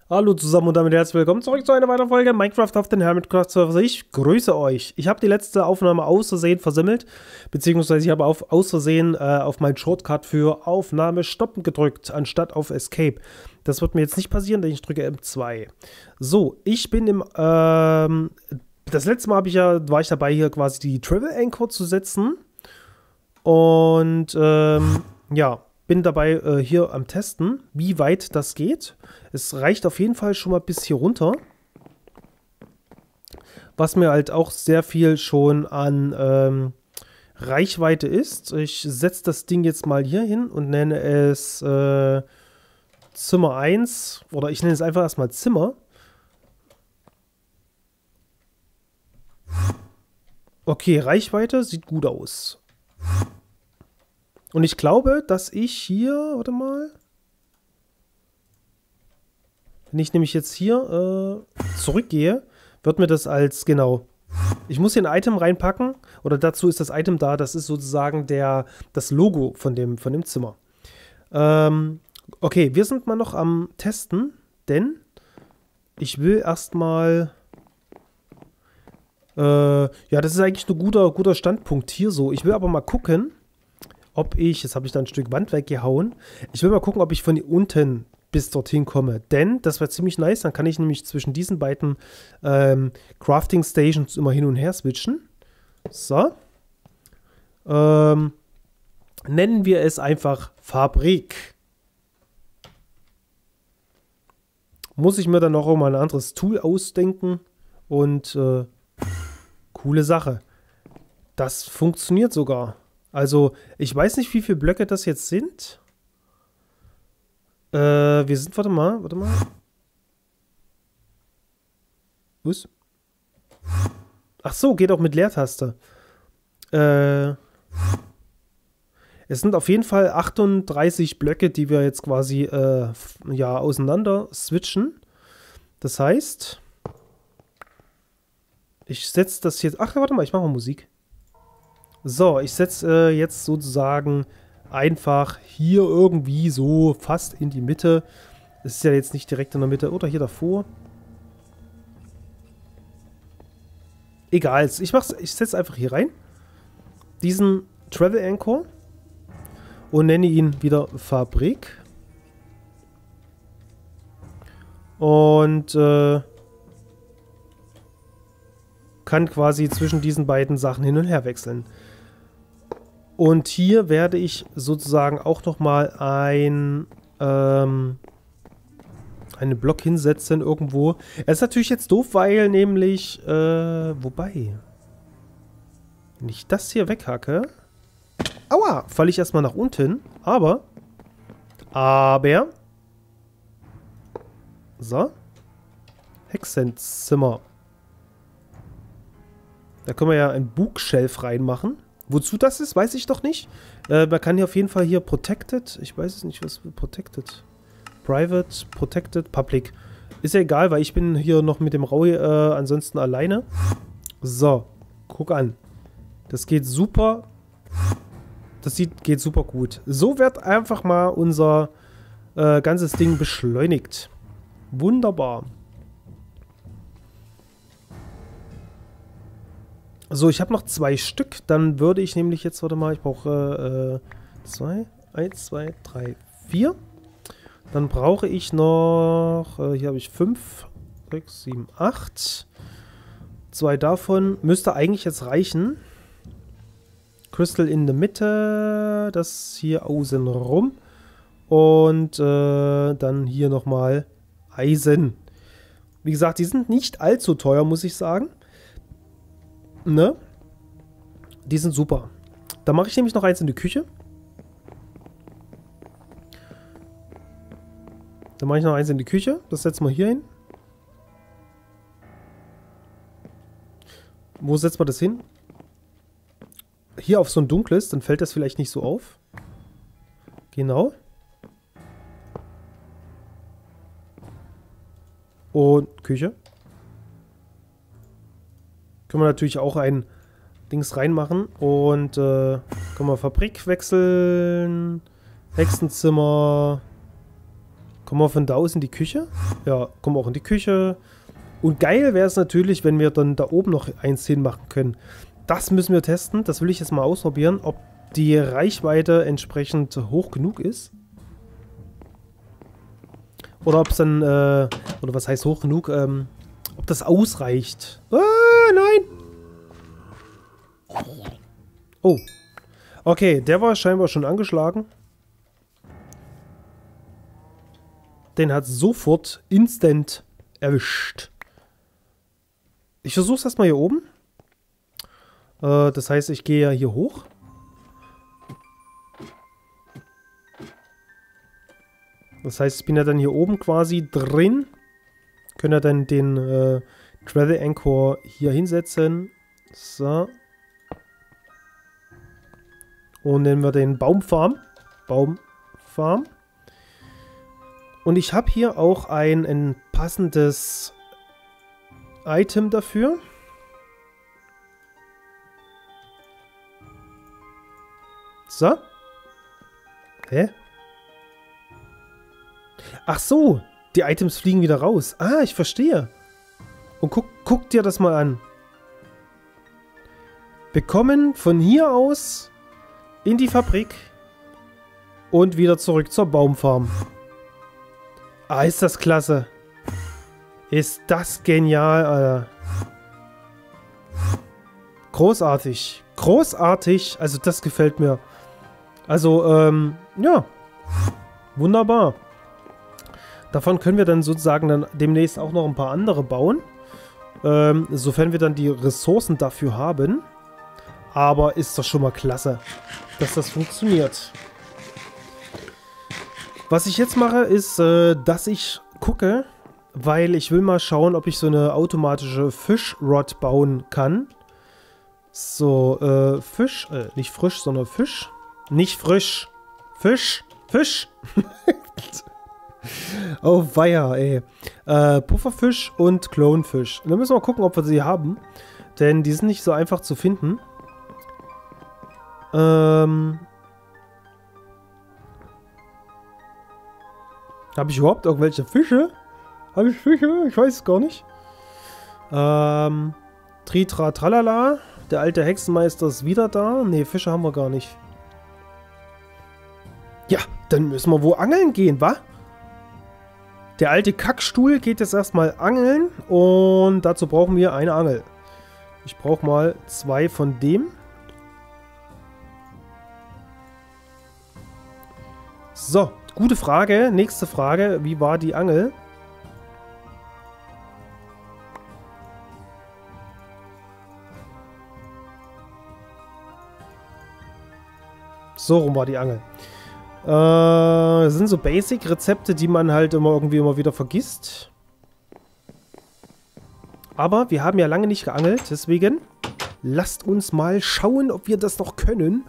Hallo zusammen und damit herzlich willkommen zurück zu einer weiteren Folge Minecraft auf den Hermitcraft Server. Ich grüße euch. Ich habe die letzte Aufnahme aus Versehen versemmelt, beziehungsweise ich habe aus Versehen auf meinen Shortcut für Aufnahme stoppen gedrückt, anstatt auf Escape. Das wird mir jetzt nicht passieren, denn ich drücke M2. So, ich bin das letzte Mal war ich dabei, hier quasi die Travel Anchor zu setzen. Und ja, bin dabei hier am Testen, wie weit das geht. Es reicht auf jeden Fall schon mal bis hier runter. Was mir halt auch sehr viel schon an Reichweite ist. Ich setze das Ding jetzt mal hier hin und nenne es Zimmer 1. Oder ich nenne es einfach erstmal Zimmer. Okay, Reichweite sieht gut aus. Und ich glaube, dass ich hier, warte mal, wenn ich nämlich jetzt hier zurückgehe, wird mir das als, genau, ich muss hier ein Item reinpacken, oder dazu ist das Item da, das ist sozusagen das Logo von dem Zimmer. Okay, wir sind mal noch am Testen, denn ich will erstmal, ja, das ist eigentlich ein guter Standpunkt hier so. Ich will aber mal gucken, jetzt habe ich da ein Stück Wand weggehauen. Ich will mal gucken, ob ich von unten bis dorthin komme. Denn das wäre ziemlich nice. Dann kann ich nämlich zwischen diesen beiden Crafting Stations immer hin und her switchen. So. Nennen wir es einfach Fabrik. Muss ich mir dann noch mal ein anderes Tool ausdenken. Und coole Sache. Das funktioniert sogar. Also, ich weiß nicht, wie viele Blöcke das jetzt sind. Wir sind, warte mal. Was? Ach so, geht auch mit Leertaste. Es sind auf jeden Fall 38 Blöcke, die wir jetzt quasi, ja, auseinander switchen. Das heißt, ich setze das jetzt, ach, warte mal, ich mache mal Musik. So, ich setze jetzt sozusagen einfach hier irgendwie so fast in die Mitte. Es ist ja jetzt nicht direkt in der Mitte oder hier davor. Egal, ich setze einfach hier rein diesen Travel Anchor und nenne ihn wieder Fabrik. Und kann quasi zwischen diesen beiden Sachen hin und her wechseln. Und hier werde ich sozusagen auch nochmal einen Block hinsetzen irgendwo. Es ist natürlich jetzt doof, weil nämlich, wobei, wenn ich das hier weghacke, aua, falle ich erstmal nach unten, aber, so, Hexenzimmer. Da können wir ja ein Bookshelf reinmachen. Wozu das ist, weiß ich doch nicht. Man kann hier auf jeden Fall hier Protected. Ich weiß es nicht, was Protected. Private, Protected, Public. Ist ja egal, weil ich bin hier noch mit dem Raui ansonsten alleine. So, guck an. Das geht super. Geht super gut. So wird einfach mal unser ganzes Ding beschleunigt. Wunderbar. So, ich habe noch 2 Stück. Dann würde ich nämlich jetzt, warte mal, ich brauche 1, 2, 3, 4. Dann brauche ich noch, hier habe ich 5, 6, 7, 8. 2 davon müsste eigentlich jetzt reichen. Crystal in der Mitte, das hier außen rum. Und dann hier nochmal Eisen. Wie gesagt, die sind nicht allzu teuer, muss ich sagen. Ne? Die sind super. Da mache ich nämlich noch eins in die Küche. Das setzen wir hier hin. Wo setzt man das hin? Hier auf so ein dunkles, dann fällt das vielleicht nicht so auf. Genau. Und Küche. Können wir natürlich auch ein Dings reinmachen. Und können wir Fabrik wechseln. Hexenzimmer. Kommen wir von da aus in die Küche? Ja, kommen wir auch in die Küche. Und geil wäre es natürlich, wenn wir dann da oben noch eins hinmachen können. Das müssen wir testen. Das will ich jetzt mal ausprobieren, ob die Reichweite entsprechend hoch genug ist. Oder ob es dann, oder was heißt hoch genug, ob das ausreicht. Ah, nein! Oh. Okay, der war scheinbar schon angeschlagen. Den hat sofort instant erwischt. Ich versuche es erstmal hier oben. Das heißt, ich gehe ja hier hoch. Das heißt, ich bin ja dann hier oben quasi drin. Können ja dann den Travel Anchor hier hinsetzen. So. Und nennen wir den Baumfarm. Baumfarm. Und ich habe hier auch ein passendes Item dafür. So. Hä? Ach so, die Items fliegen wieder raus. Ah, ich verstehe. Und guck dir das mal an. Wir kommen von hier aus in die Fabrik und wieder zurück zur Baumfarm. Ah, ist das klasse. Ist das genial, Alter. Großartig. Großartig. Also das gefällt mir. Also, ja. Wunderbar. Davon können wir dann sozusagen dann demnächst auch noch ein paar andere bauen. Sofern wir dann die Ressourcen dafür haben. Aber ist doch schon mal klasse, dass das funktioniert. Was ich jetzt mache, ist, dass ich gucke, weil ich will mal schauen, ob ich so eine automatische Fish-Rod bauen kann. So, Fisch, nicht frisch, sondern Fisch. Nicht frisch. Fisch. Fisch. Oh, weia, ey. Pufferfisch und Clownfisch. Und dann müssen wir mal gucken, ob wir sie haben. Denn die sind nicht so einfach zu finden. Habe ich überhaupt irgendwelche Fische? Habe ich Fische? Ich weiß es gar nicht. Tritra Tralala. Der alte Hexenmeister ist wieder da. Ne, Fische haben wir gar nicht. Ja, dann müssen wir wo angeln gehen, wa? Der alte Kackstuhl geht jetzt erstmal angeln. Und dazu brauchen wir eine Angel. Ich brauche mal 2 von dem. So, gute Frage. Nächste Frage. Wie war die Angel? So rum war die Angel. Das sind so Basic-Rezepte, die man halt immer wieder vergisst. Aber wir haben ja lange nicht geangelt, deswegen lasst uns mal schauen, ob wir das noch können.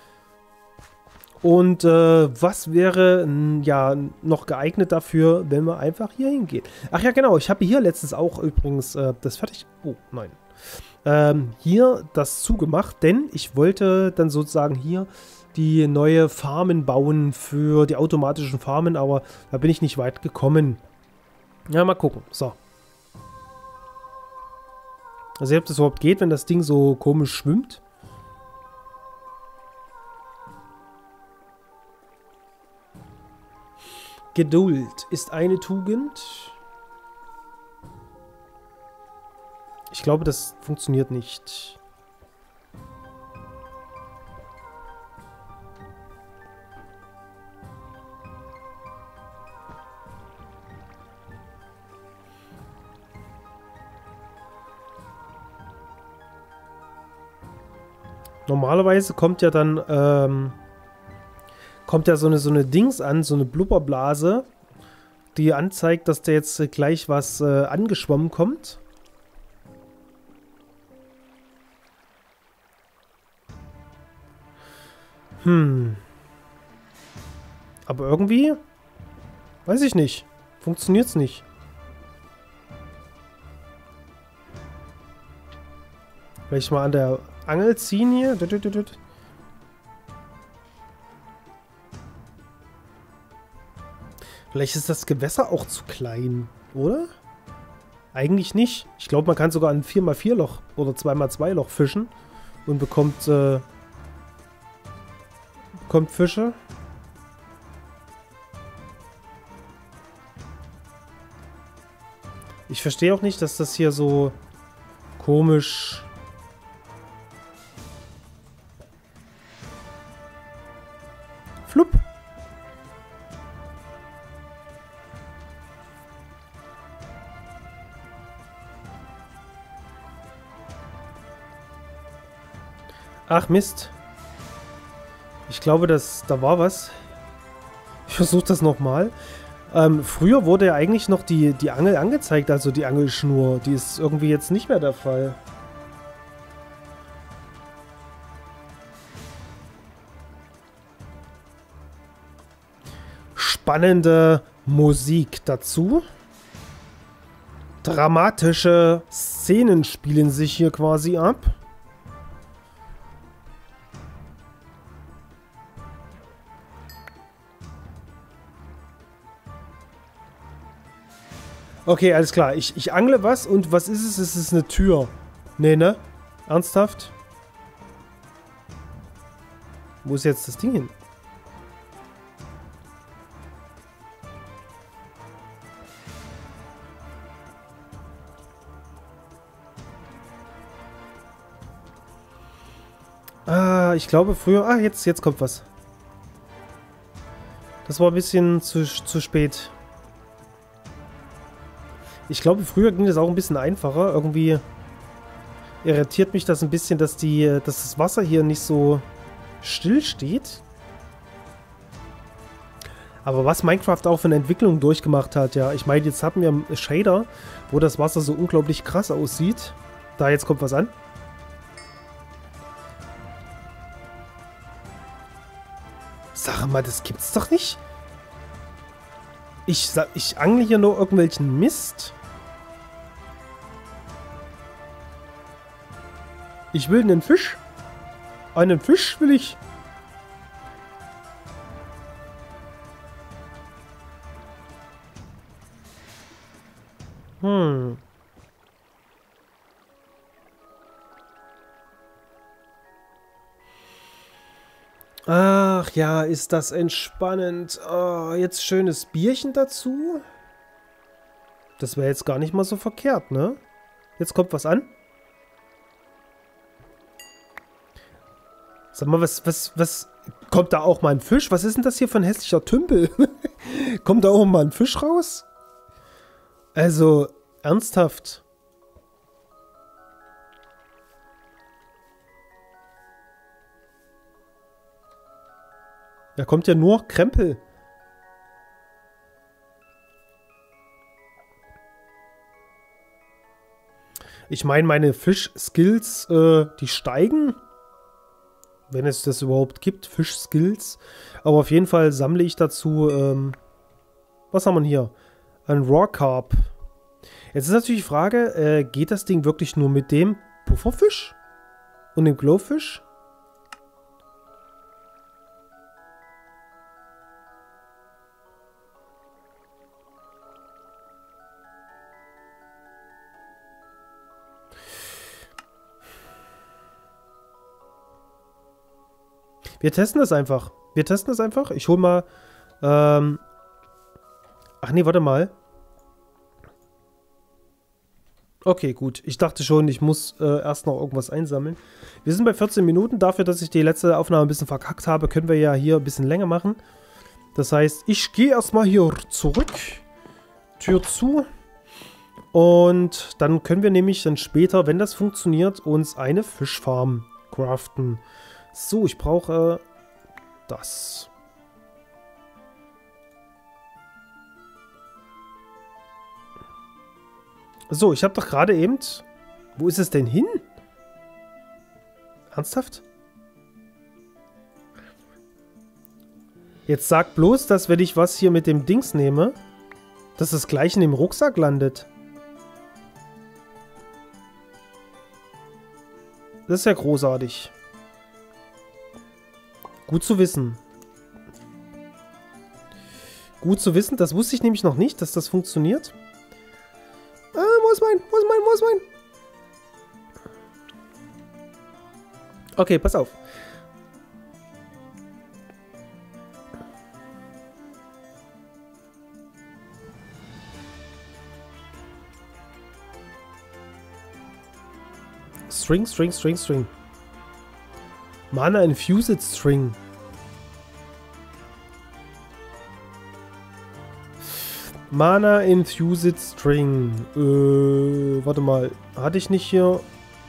Und was wäre ja noch geeignet dafür, wenn wir einfach hier hingehen? Ach ja, genau. Ich habe hier letztens auch übrigens das fertig... Oh, nein. Hier das zugemacht, denn ich wollte dann sozusagen hier die neue Farmen bauen für die automatischen Farmen, aber da bin ich nicht weit gekommen. Ja, mal gucken. So. Also ob das überhaupt geht, wenn das Ding so komisch schwimmt. Geduld ist eine Tugend. Ich glaube, das funktioniert nicht. Normalerweise kommt ja dann kommt ja so eine Dings an, so eine Blubberblase, die anzeigt, dass da jetzt gleich was angeschwommen kommt. Aber irgendwie, weiß ich nicht, funktioniert's nicht. Vielleicht mal an der Angel ziehen hier. Vielleicht ist das Gewässer auch zu klein, oder? Eigentlich nicht. Ich glaube, man kann sogar ein 4x4 Loch oder 2x2 Loch fischen und bekommt Fische. Ich verstehe auch nicht, dass das hier so komisch... Flupp. Ach Mist. Ich glaube, da war was. Ich versuche das nochmal. Früher wurde ja eigentlich noch die Angel angezeigt, also die Angelschnur. Die ist irgendwie jetzt nicht mehr der Fall. Spannende Musik dazu. Dramatische Szenen spielen sich hier quasi ab. Okay, alles klar. Ich angle was und was ist es? Es ist eine Tür. Nee, ne? Ernsthaft? Wo ist jetzt das Ding hin? Ah, ich glaube früher... Ah, jetzt kommt was. Das war ein bisschen zu spät. Ich glaube, früher ging das auch ein bisschen einfacher. Irgendwie irritiert mich das ein bisschen, dass das Wasser hier nicht so still steht. Aber was Minecraft auch für eine Entwicklung durchgemacht hat, ja. Ich meine, jetzt haben wir einen Shader, wo das Wasser so unglaublich krass aussieht. Da, jetzt kommt was an. Sag mal, das gibt's doch nicht. Ich angle hier nur irgendwelchen Mist. Ich will einen Fisch. Einen Fisch will ich. Ach ja, ist das entspannend. Oh, jetzt schönes Bierchen dazu. Das wäre jetzt gar nicht mal so verkehrt, ne? Jetzt kommt was an. Sag mal, was... Kommt da auch mal ein Fisch? Was ist denn das hier für ein hässlicher Tümpel? Kommt da auch mal ein Fisch raus? Also, ernsthaft. Da kommt ja nur Krempel. Ich meine, meine Fisch-Skills, die steigen. Wenn es das überhaupt gibt, Fisch-Skills. Aber auf jeden Fall sammle ich dazu, was haben wir hier? Ein Raw Carp. Jetzt ist natürlich die Frage, geht das Ding wirklich nur mit dem Pufferfisch? Und dem Glowfisch? Wir testen das einfach. Ich hol mal... ach nee, warte mal. Okay, gut. Ich dachte schon, ich muss erst noch irgendwas einsammeln. Wir sind bei 14 Minuten. Dafür, dass ich die letzte Aufnahme ein bisschen verkackt habe, können wir ja hier ein bisschen länger machen. Das heißt, ich gehe erstmal hier zurück. Tür zu. Und dann können wir nämlich dann später, wenn das funktioniert, uns eine Fischfarm craften. So, ich brauche das. So, ich habe doch gerade eben... Wo ist es denn hin? Ernsthaft? Jetzt sag bloß, dass wenn ich was hier mit dem Dings nehme, dass es gleich in dem Rucksack landet. Das ist ja großartig. Gut zu wissen. Gut zu wissen. Das wusste ich nämlich noch nicht, dass das funktioniert. Wo ist mein? Wo ist mein? Wo ist mein? Okay, pass auf. String, String, String, String. Mana Infused String. Mana Infused String. Warte mal. Hatte ich nicht hier...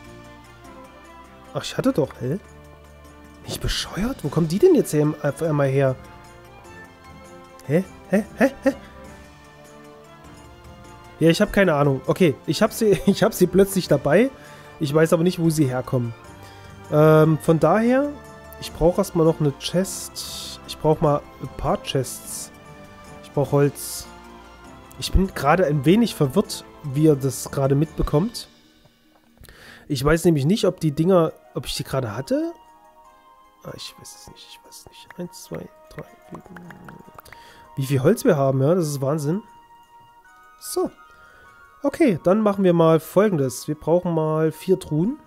Ach, ich hatte doch, hä? Nicht bescheuert? Wo kommen die denn jetzt auf einmal her? Hä? Hä? Hä? Hä? Ja, ich habe keine Ahnung. Okay, ich hab sie plötzlich dabei. Ich weiß aber nicht, wo sie herkommen. Von daher, ich brauche erstmal noch eine Chest. Ich brauche mal ein paar Chests. Ich brauche Holz. Ich bin gerade ein wenig verwirrt, wie ihr das gerade mitbekommt. Ich weiß nämlich nicht, ob die Dinger, ob ich die gerade hatte. Ah, ich weiß es nicht, ich weiß es nicht. 1, 2, 3, 4. Wie viel Holz wir haben, ja, das ist Wahnsinn. So. Okay, dann machen wir mal Folgendes. Wir brauchen mal 4 Truhen.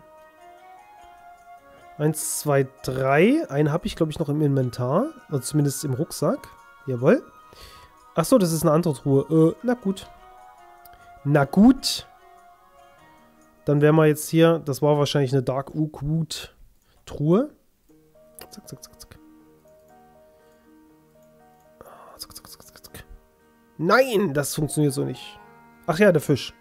1, 2, 3. Einen habe ich, glaube ich, noch im Inventar. Also zumindest im Rucksack. Jawohl. Achso, das ist eine andere Truhe. Na gut. Na gut. Dann wären wir jetzt hier. Das war wahrscheinlich eine Dark Oak Truhe. Zack, zack, zack, zack. Zack, zack, zack, zack, zack. Nein, das funktioniert so nicht. Ach ja, der Fisch.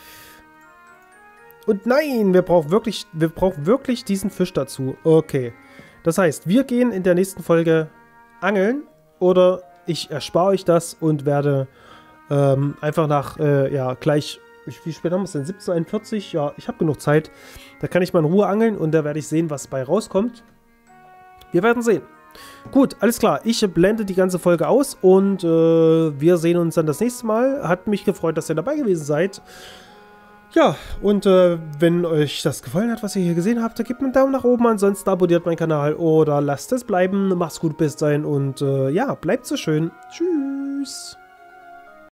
Und nein, wir brauchen wirklich diesen Fisch dazu. Okay. Das heißt, wir gehen in der nächsten Folge angeln. Oder ich erspare euch das und werde einfach nach, ja, gleich, wie spät haben wir es denn? 17:41? Ja, ich habe genug Zeit. Da kann ich mal in Ruhe angeln und da werde ich sehen, was bei rauskommt. Wir werden sehen. Gut, alles klar. Ich blende die ganze Folge aus und wir sehen uns dann das nächste Mal. Hat mich gefreut, dass ihr dabei gewesen seid. Ja, und wenn euch das gefallen hat, was ihr hier gesehen habt, dann gebt mir einen Daumen nach oben. Ansonsten abonniert meinen Kanal oder lasst es bleiben. Macht's gut, bis dahin und ja, bleibt so schön. Tschüss.